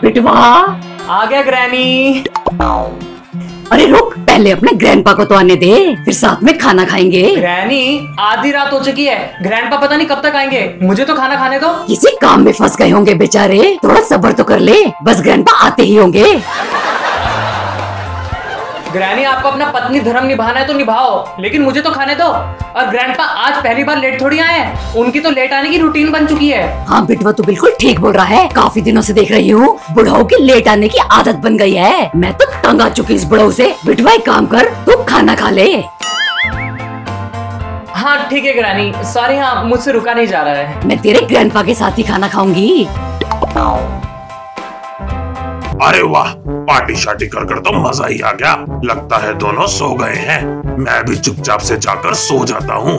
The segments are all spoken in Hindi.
बिटवा। आ गया ग्रैनी। अरे रुक, पहले अपने ग्रैंडपा को तो आने दे, फिर साथ में खाना खाएंगे। ग्रैनी आधी रात हो चुकी है, ग्रैंडपा पता नहीं कब तक आएंगे, मुझे तो खाना खाने दो। किसी काम में फंस गए होंगे बेचारे, थोड़ा सब्र तो कर ले, बस ग्रैंडपा आते ही होंगे। ग्रैनी आपको अपना पत्नी धर्म निभाना है तो निभाओ, लेकिन मुझे तो खाने दो। और ग्रैंडपा आज पहली बार लेट थोड़ी आए हैं, उनकी तो लेट आने की रूटीन बन चुकी है। हाँ बिटवा, तू बिल्कुल ठीक बोल रहा है। काफी दिनों से देख रही हूँ बुढ़ाओं की लेट आने की आदत बन गई है। मैं तो तंग आ चुकी इस बुढ़ाओ से। बिटवा एक काम कर, तू खाना खा ले। हाँ ठीक है ग्रैनी, सॉरी, हाँ मुझसे रुका नहीं जा रहा है। मैं तेरे ग्रैंडपा के साथ ही खाना खाऊंगी। अरे वाह, पार्टी शार्टी कर कर तो मजा ही आ गया। लगता है दोनों सो गए हैं, मैं भी चुपचाप से जाकर सो जाता हूँ।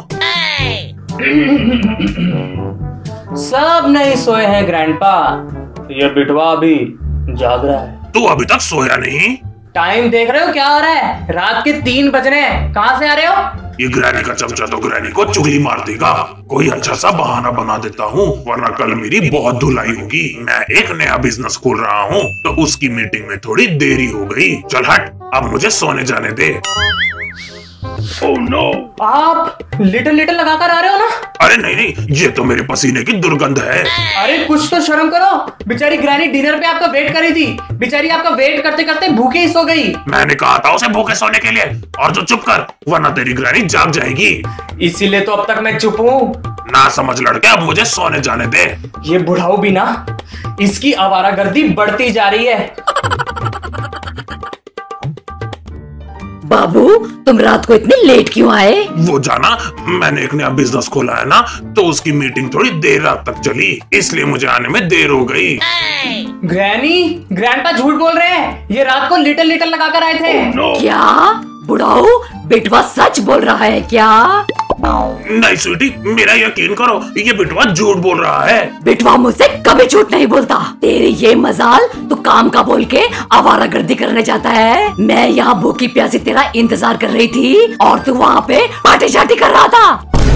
सब नहीं सोए हैं ग्रैंडपा, ये बिटवा अभी जाग रहा है। तू अभी तक सोया नहीं? टाइम देख रहे हो क्या हो रहा है? रात के 3 बज रहे हैं, कहाँ से आ रहे हो? ये ग्रैनी का चमचा तो ग्रैनी को चुगली मार देगा। कोई अच्छा सा बहाना बना देता हूँ, वरना कल मेरी बहुत धुलाई होगी। मैं एक नया बिजनेस खोल रहा हूँ, तो उसकी मीटिंग में थोड़ी देरी हो गई। चल हट, अब मुझे सोने जाने दे। Oh no! आप लिटिल लिटिल लगा कर आ रहे हो ना? अरे नहीं नहीं, ये तो मेरे पसीने की दुर्गंध है। अरे कुछ तो शर्म करो, बेचारी ग्रैनी डिनर पे आपका वेट कर रही थी, बेचारी आपका वेट करते करते भूखे ही सो गई। मैंने कहा था उसे भूखे सोने के लिए, और तो चुप कर, वरना तेरी ग्रैनी जाग जाएगी। इसीलिए तो अब तक मैं चुप हूँ। ना समझ लड़के, अब मुझे सोने जाने दे। ये बुढ़ाऊ भी ना, इसकी आवारागर्दी बढ़ती जा रही है। बाबू, तुम रात को इतनी लेट क्यों आए? वो जाना, मैंने एक नया बिजनेस खोला है ना, तो उसकी मीटिंग थोड़ी देर रात तक चली, इसलिए मुझे आने में देर हो गई। ग्रैनी, ग्रैंडपा झूठ बोल रहे हैं, ये रात को लिटिल लिटिल लगा कर आए थे। क्या बुढ़ाऊ, बिटवा सच बोल रहा है क्या? नहीं स्वीटी, मेरा यकीन करो, ये बिटवा झूठ बोल रहा है। बिटवा मुझसे कभी झूठ नहीं बोलता। तेरी ये मजाल, तू काम का बोल के आवारागर्दी करने जाता है। मैं यहाँ भूखी प्यासी तेरा इंतजार कर रही थी, और तू वहाँ पे पार्टी शार्टी कर रहा था।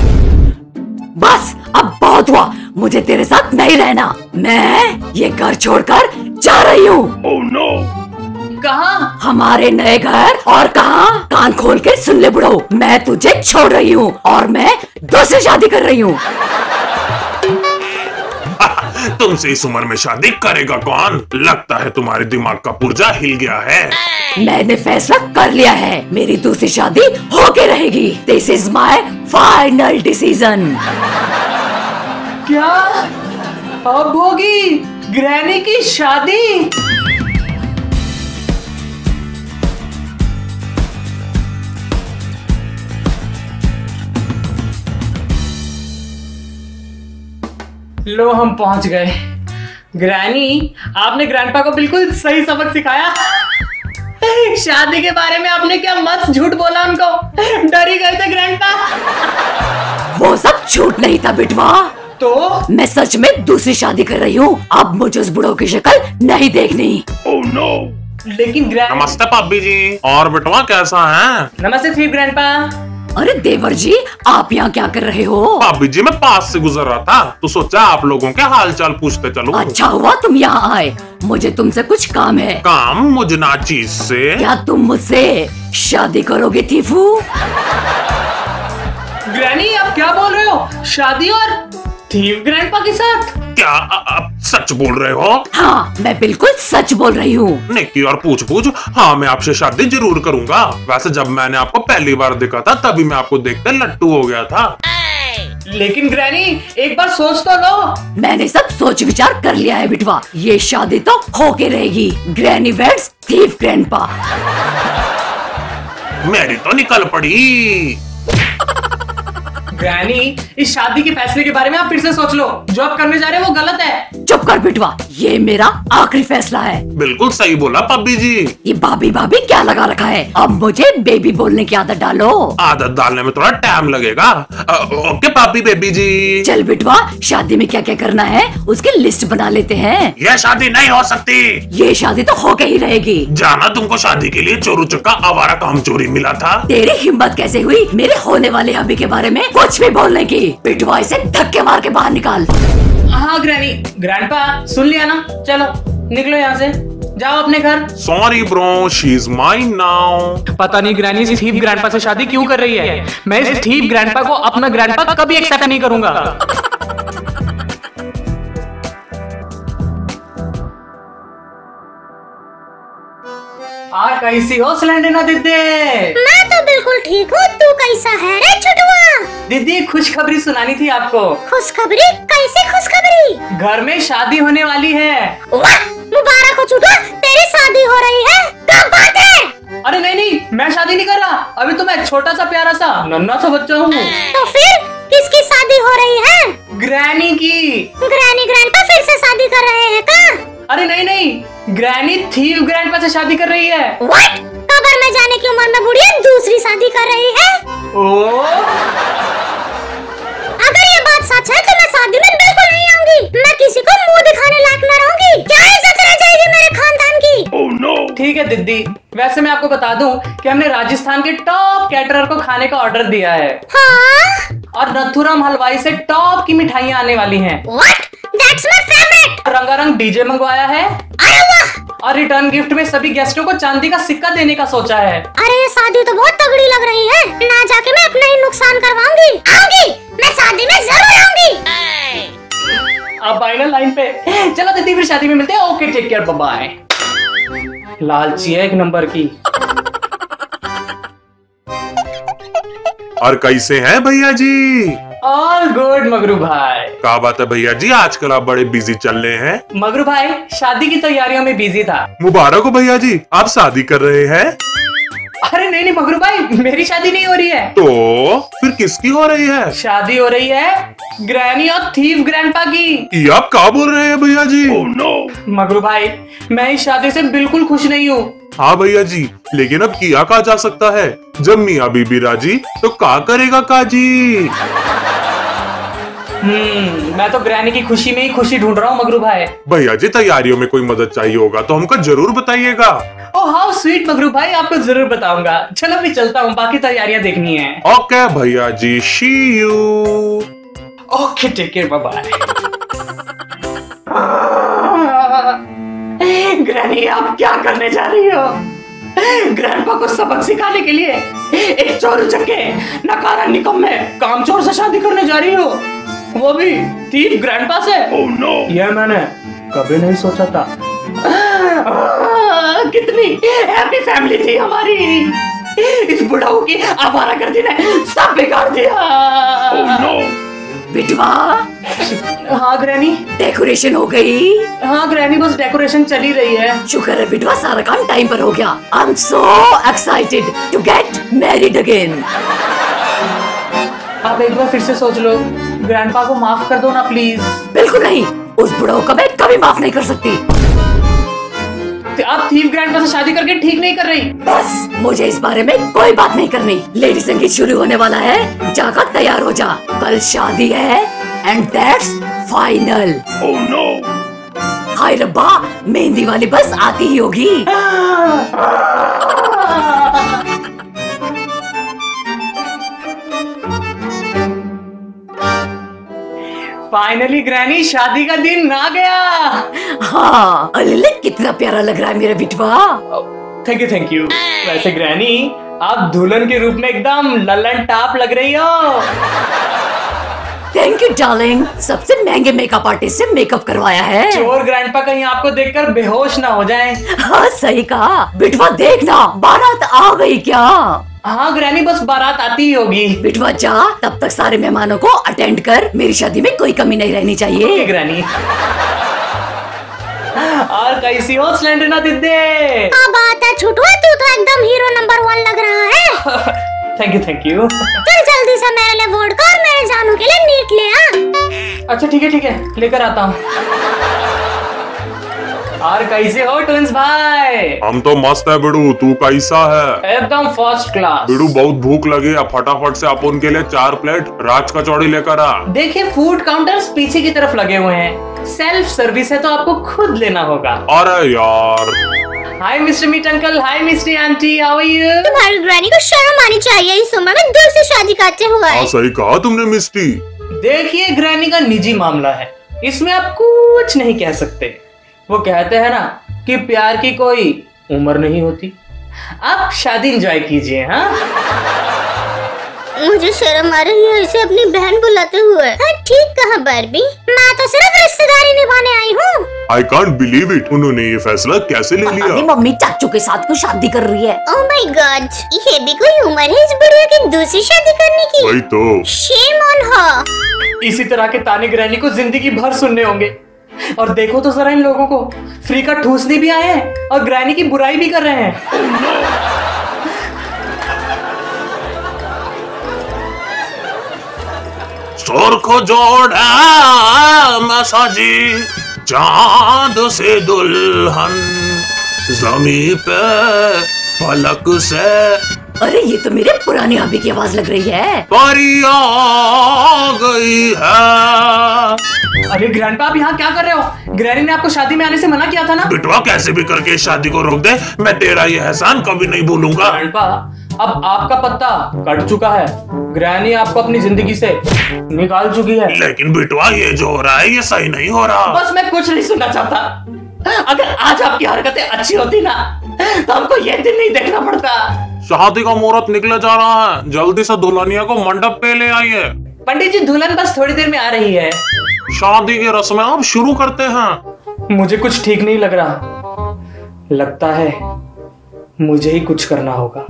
बस अब बहुत हुआ, मुझे तेरे साथ नहीं रहना। मैं ये घर छोड़कर जा रही हूँ। Oh no! कहाँ? हमारे नए घर। और कहाँ? कान खोल के सुन ले बुढ़ऊ, मैं तुझे छोड़ रही हूँ और मैं दूसरी शादी कर रही हूँ। तुमसे इस उम्र में शादी करेगा कौन? लगता है तुम्हारे दिमाग का पुर्जा हिल गया है। मैंने फैसला कर लिया है, मेरी दूसरी शादी होके रहेगी। This is my final decision. क्या अब होगी ग्रैनी की शादी? लो हम पहुंच गए। ग्रैनी, आपने ग्रैंडपा को बिल्कुल सही सबक सिखाया। शादी के बारे में आपने क्या मस्त झूठ बोला उनको, डर ही गए थे ग्रैंडपा। वो सब झूठ नहीं था बिटवा, तो मैं सच में दूसरी शादी कर रही हूँ। अब मुझे उस बुढ़ऊ की शक्ल नहीं देखनी। Oh no! लेकिन ग्रैंड नमस्ते पापी जी, और बिटवा कैसा है? नमस्ते चीफ ग्रैंडपा। अरे देवर जी, आप यहाँ क्या कर रहे हो? पापी जी, मैं पास से गुजर रहा था, तो सोचा आप लोगों के हाल चाल पूछते चलो। अच्छा हुआ तुम यहाँ आए, मुझे तुमसे कुछ काम है। काम मुझे ना चीज से? क्या तुम मुझसे शादी करोगे थीफू? ग्रैनी, आप क्या बोल रहे हो? शादी और थीफ ग्रैंडपा के साथ? क्या आप सच बोल रहे हो? हाँ, मैं बिल्कुल सच बोल रही हूँ। निक्की और पूछ पूछ, हाँ मैं आपसे शादी जरूर करूंगा। वैसे जब मैंने आपको पहली बार देखा था, तभी मैं आपको देखकर लट्टू हो गया था। लेकिन ग्रैनी, एक बार सोच तो लो। मैंने सब सोच विचार कर लिया है बिटवा, ये शादी तो होके रहेगी। Granny weds thief grandpa. मेरी तो निकल पड़ी। ग्रैनी, इस शादी के फैसले के बारे में आप फिर से सोच लो, जो आप करने जा रहे हैं वो गलत है। चुप कर बिटवा, ये मेरा आखिरी फैसला है। बिल्कुल सही बोला पब्बी जी। ये भाभी भाभी क्या लगा रखा है? अब मुझे बेबी बोलने की आदत डालो। आदत डालने में थोड़ा टाइम लगेगा। ओके पापी बेबी जी। चल बिटवा, शादी में क्या क्या करना है उसकी लिस्ट बना लेते हैं। यह शादी नहीं हो सकती। ये शादी तो होके ही रहेगी। जाना, तुमको शादी के लिए चोरू चक्का आवारा काम चोरी मिला था। तेरी हिम्मत कैसे हुई मेरे होने वाले हबी के बारे में कुछ भी बोलने की? बिटवा इसे धक्के मार के बाहर निकाल। हाँ ग्रैनी, ग्रैंडपा सुन लिया ना? चलो निकलो यहाँ से, जाओ अपने घर। Sorry bro, she is mine now. पता नहीं ग्रैनी इस थीफ ग्रैंडपा से शादी क्यों कर रही है। मैं इस थीफ ग्रैंडपा को अपना ग्रैंडपा कभी एक्सेप्ट नहीं करूंगा। कैसी हो सिलेंडर दीदी? मैं तो बिल्कुल ठीक हूँ, तू कैसा है रे छुटुआ? दीदी खुशखबरी सुनानी थी आपको। खुशखबरी? कैसी खुशखबरी? घर में शादी होने वाली है। वाह, मुबारक हो छुटुआ, तेरी शादी हो रही है। क्या बात है? अरे नहीं, मैं शादी नहीं कर रहा। अभी तो मैं छोटा सा प्यारा सा नन्हा सा बच्चा हूँ। तो फिर किसकी शादी हो रही है? ग्रैनी की। ग्रैनी ग्रैंडपा फिर से शादी कर रहे हैं क्या? अरे नहीं, ग्रैनी थीफ ग्रैंडपा से शादी कर रही है। व्हाट? कब्र में जाने की उम्र में बुढ़िया दूसरी शादी कर रही है? ओ, अगर ये बात सच है तो मैं शादी में बिल्कुल नहीं आऊंगी। मैं किसी को मुंह दिखाने लायक न रहूंगी। क्या इज्जत रह जाएगी मेरे खानदान की? Oh no. ठीक है दीदी, वैसे मैं आपको बता दूं कि हमने राजस्थान के टॉप कैटरर को खाने का ऑर्डर दिया है। हाँ? और नथुराम हलवाई से टॉप की मिठाइयाँ आने वाली हैं। What? That's my favorite. रंगारंग डीजे मंगवाया है। अरे वाह! और रिटर्न गिफ्ट में सभी गेस्टों को चांदी का सिक्का देने का सोचा है। अरे ये शादी तो बहुत तगड़ी लग रही है। ना जाके मैं अपना ही नुकसान करवाऊंगी। आऊंगी, मैं शादी में जरूर आऊंगी। आप आए ना लाइन पे। चलो दीदी फिर शादी में मिलते हैं। Okay, take care, bye bye. लालची है एक नंबर की। और कैसे हैं भैया जी? ऑल गुड मगरू भाई। क्या बात है भैया जी, आजकल आप बड़े बिजी चल रहे हैं। मगरू भाई शादी की तैयारियों में बिजी था। मुबारक हो भैया जी, आप शादी कर रहे हैं। अरे नहीं मगरू भाई, मेरी शादी नहीं हो रही है। तो फिर किसकी हो रही है? शादी हो रही है ग्रैनी और थीफ ग्रैंडपा की। ये आप क्या बोल रहे हैं भैया जी? Oh no. मगरू भाई, मैं इस शादी से बिल्कुल खुश नहीं हूँ। हाँ भैया जी, लेकिन अब किया कहा जा सकता है। जब मियाँ बीबी राजी तो क्या करेगा काजी। मैं तो ग्रैनी की खुशी में ही खुशी ढूंढ रहा हूँ मगरू भाई। भैया जी, तैयारियों में कोई मदद चाहिए होगा तो हमको जरूर बताइएगा। ओह हाउ स्वीट मगरू भाई, आपको जरूर बताऊंगा। चलो मैं चलता हूँ, बाकी तैयारियां देखनी है। ओके भैया जी, see you. Okay, take care, bye bye. Granny आप क्या करने जा रही हो? ग्रैंडपा को सबक सिखाने के लिए एक चोर उचक्के नकारा निकम्मे कामचोर से शादी करने जा रही हो, वो भी थीफ ग्रैंडपा से। Oh no. यह मैंने कभी नहीं सोचा था। कितनी हैप्पी फैमिली थी हमारी। इस बुढ़ाऊ की आवारागर्दी ने सब बिगाड़ दिया। Oh no. बिटवा, हाँ ग्रैनी। डेकोरेशन हो गई? हाँ ग्रैनी, बस डेकोरेशन चल ही रही है। शुक्र है बिटवा, सारा काम टाइम पर हो गया। I am so excited to get married again. आप एक बार फिर से सोच लो, ग्रैंडपा को माफ कर दो ना प्लीज। बिल्कुल नहीं, उस बुढ़ाऊ को मैं कभी माफ नहीं कर सकती। आप थीफ ग्रैंडपा से शादी करके ठीक नहीं कर रही। बस मुझे इस बारे में कोई बात नहीं करनी। लेडी संगीत शुरू होने वाला है, जाकर तैयार हो जा। कल शादी है and that's final. Oh no. हाय रब्बा, मेहंदी वाली बस आती ही होगी। फाइनली ग्रैनी, शादी का दिन आ गया। हाँ, अरे कितना प्यारा लग रहा है मेरा बिटवा। Thank you thank you. वैसे ग्रैनी, आप दुल्हन के रूप में एकदम लल्लन टाप लग रही हो। थैंक यू डार्लिंग, सबसे महंगे मेकअप आर्टिस्ट से मेकअप करवाया है। चोर ग्रैंडपा कहीं आपको देखकर बेहोश ना हो जाएं। हाँ सही कहा बिटवा, देखना बारात आ गई क्या। हाँ ग्रैनी, बस बारात आती ही होगी। बिटवा जा, तब तक सारे मेहमानों को अटेंड कर। मेरी शादी में कोई कमी नहीं रहनी चाहिए। Okay granny. और कैसी हो सिलेंडर दीदी? क्या बात है छुटुआ, तू तो एकदम हीरो नंबर 1 लग रहा है। Thank you thank you. चल जल्दी से मेरे लिए वोडका और मेरे जानू के लिए नीट ले आ। अच्छा ठीक है, लेकर आता हूँ। और कैसे हो ट्विंस भाई? हम तो मस्त है बिड़ू, तू कैसा है? एकदम फर्स्ट क्लास। बिड़ू, बहुत भूख लगी है, फटाफट से आप उनके लिए 4 प्लेट राज कचौड़ी लेकर आ। देखिए फूड काउंटर्स पीछे की तरफ लगे हुए हैं, सेल्फ सर्विस है तो आपको खुद लेना होगा। अरे यार। Hi mister meet uncle, hi mister aunty, how are you? तुम्हारी ग्रैनी को शर्म आनी चाहिए, इस उम्र में दूर से शादी करते हुए। हाँ सही कहा तुमने मिस्टी। देखिए ग्रैनी का निजी मामला है, इसमें आप कुछ नहीं कह सकते। वो कहते हैं ना कि प्यार की कोई उम्र नहीं होती। आप शादी एंजॉय कीजिए। हाँ, मुझे शर्म आ रही है इसे अपनी बहन बुलाते हुए। हाँ, ठीक कहा बार्बी, मैं तो सिर्फ रिश्तेदारी निभाने आई हूँ। I can't believe it, उन्होंने ये फैसला कैसे ले लिया? अभी मम्मी चाचू के साथ क्यों शादी कर रही है? ओह माय गॉड, ये भी कोई उम्र है इस बुढ़िया की दूसरी शादी करने की? वही तो। Shame on her. इसी तरह के ताने ग्रैनी को जिंदगी भर सुनने होंगे। और देखो तो जरा इन लोगों को, फ्री का ठूसने भी आए हैं और ग्रैनी की बुराई भी कर रहे हैं। सुर्ख जोड़ा मसाजी चांद से दुल्हन, जमी पे फलक से। अरे ये तो मेरे पुराने हबी की आवाज लग रही है। परी आ गई है। अरे ग्रैंडपा, आप यहाँ क्या कर रहे हो? ग्रैनी ने आपको शादी में आने से मना किया था ना। बिटवा कैसे भी करके इस शादी को रोक दे, मैं तेरा ये एहसान कभी नहीं भूलूंगा। ग्रैंडपा, अब आपका पत्ता कट चुका है। ग्रैनी आपको अपनी जिंदगी से निकाल चुकी है। लेकिन बिटवा ये जो हो रहा है ये सही नहीं हो रहा। बस मैं कुछ नहीं सुनना चाहता। अगर आज आपकी हरकतें अच्छी होती ना तो हमको ये दिन नहीं देखना पड़ता। शादी का मुहूर्त निकले जा रहा है, जल्दी से दुल्हनिया को मंडप पे ले आइए। पंडित जी, दुल्हन बस थोड़ी देर में आ रही है। शादी की रस्में अब शुरू करते हैं। मुझे कुछ ठीक नहीं लग रहा। लगता है मुझे ही कुछ करना होगा।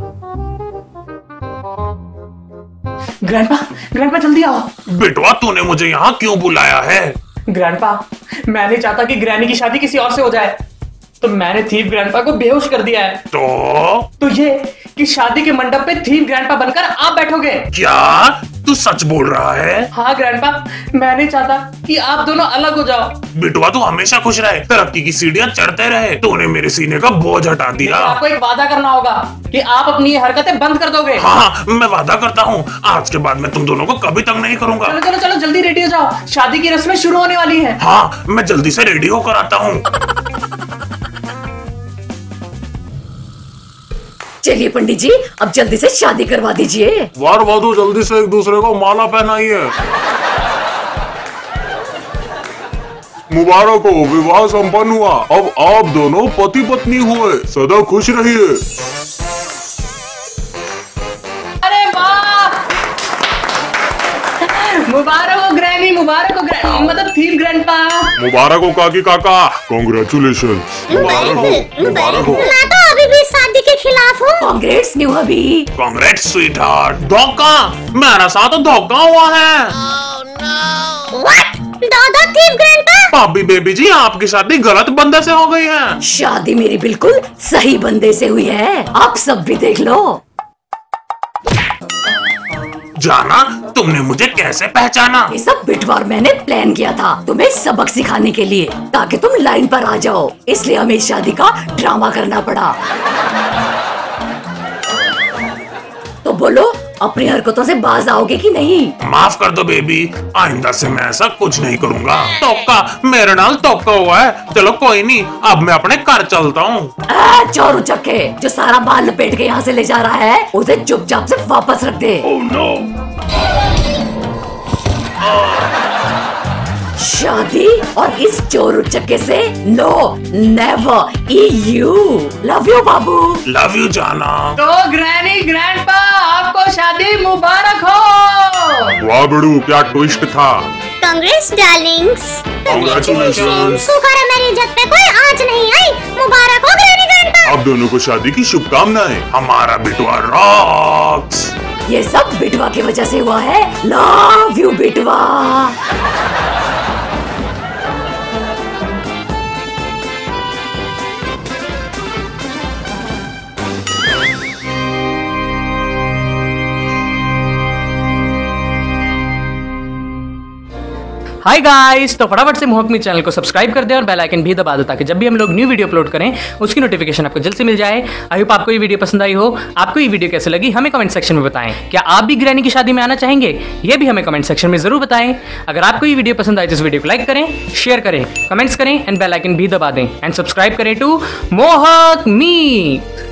ग्रैंडपा, ग्रैंडपा जल्दी आओ। बिटवा तूने मुझे यहाँ क्यों बुलाया है? ग्रैंडपा, मैं नहीं चाहता कि ग्रैनी की शादी किसी और से हो जाए, तो मैंने थीव ग्रैंडपा को बेहोश कर दिया है। तो ये कि शादी के मंडप पे थीव ग्रैंडपा बनकर आप बैठोगे। क्या तू सच बोल रहा है? हाँ ग्रैंडपा, मैं नहीं चाहता कि आप दोनों अलग हो जाओ। बिटवा तू हमेशा खुश रहे, तरक्की की सीढ़ियां चढ़ते रहे। तूने मेरे सीने का बोझ हटा दिया। आपको एक वादा करना होगा कि आप अपनी ये हरकतें बंद कर दोगे। हाँ, मैं वादा करता हूँ, आज के बाद मैं तुम दोनों को कभी तंग नहीं करूंगा। चलो चलो चलो, जल्दी रेडी हो जाओ, शादी की रस्में शुरू होने वाली है। हाँ, मैं जल्दी से रेडी होकर आता हूँ। चलिए पंडित जी, अब जल्दी से शादी करवा दीजिए। वर वधू जल्दी से एक दूसरे को माला पहनाइए। मुबारक हो, विवाह संपन्न हुआ। अब आप दोनों पति पत्नी हुए, सदा खुश रहिए। अरे वाह, मुबारक हो ग्रैनी, मुबारक हो ग्रैनी, मतलब थीव ग्रैंडपा। मुबारक हो काकी काका, कॉन्ग्रेचुलेशन। मुबारक हो, मुबारक हो। मैं तो अभी भी शादी के खिलाफ हूँ। Congrats new hubby. Congrats sweetheart. धोखा, मेरा साथ धोखा हुआ है। What? दादा थीव ग्रैंडपा। भाभी बेबी जी, आपकी शादी गलत बंदे से हो गई है। शादी मेरी बिल्कुल सही बंदे से हुई है, आप सब भी देख लो। जाना, तुमने मुझे कैसे पहचाना? ये सब बिटवार मैंने प्लान किया था तुम्हें सबक सिखाने के लिए, ताकि तुम लाइन पर आ जाओ। इसलिए हमें इस शादी का ड्रामा करना पड़ा। तो बोलो, अपनी हरकतों से बाज आओगे कि नहीं? माफ कर दो बेबी, आइंदा से मैं ऐसा कुछ नहीं करूंगा। टोका, मेरे नाल टोका हुआ है। चलो कोई नहीं, अब मैं अपने घर चलता हूँ। चोर उचक्के, जो सारा बाल लपेट के यहाँ से ले जा रहा है, उसे चुपचाप से वापस रख दे। Oh, no. शादी और इस चोर उचक्के से no never EU। Love you बाबू। लव यू जाना। तो ग्रैनी ग्रैंडपा, आपको शादी मुबारक हो। वाह बड़ू, क्या ट्विस्ट था। Congrats darlings. Congratulations। शुक्र है मेरी इज्जत पे कोई आंच नहीं आई। मुबारक हो ग्रैनी ग्रैंडपा। आप दोनों को शादी की शुभकामनाएं। हमारा बिटवा रॉक्स। ये सब बिटवा की वजह से हुआ है। लव यू बिटवा। हाय गाइस, तो फटाफट से मोहकमी चैनल को सब्सक्राइब कर दें और बेल आइकन भी दबा दो, ताकि जब भी हम लोग न्यू वीडियो अपलोड करें उसकी नोटिफिकेशन आपको जल्द से मिल जाए। आई होप आपको ये वीडियो पसंद आई हो। आपको ये वीडियो कैसे लगी हमें कमेंट सेक्शन में बताएं। क्या आप भी ग्रैनी की शादी में आना चाहेंगे? ये भी हमें कमेंट सेक्शन में जरूर बताएं। अगर आपको ये वीडियो पसंद आए तो इस वीडियो को लाइक करें, शेयर करें, कमेंट्स करें एंड बेल आइकन भी दबा दें एंड सब्सक्राइब करें टू मोहकमी।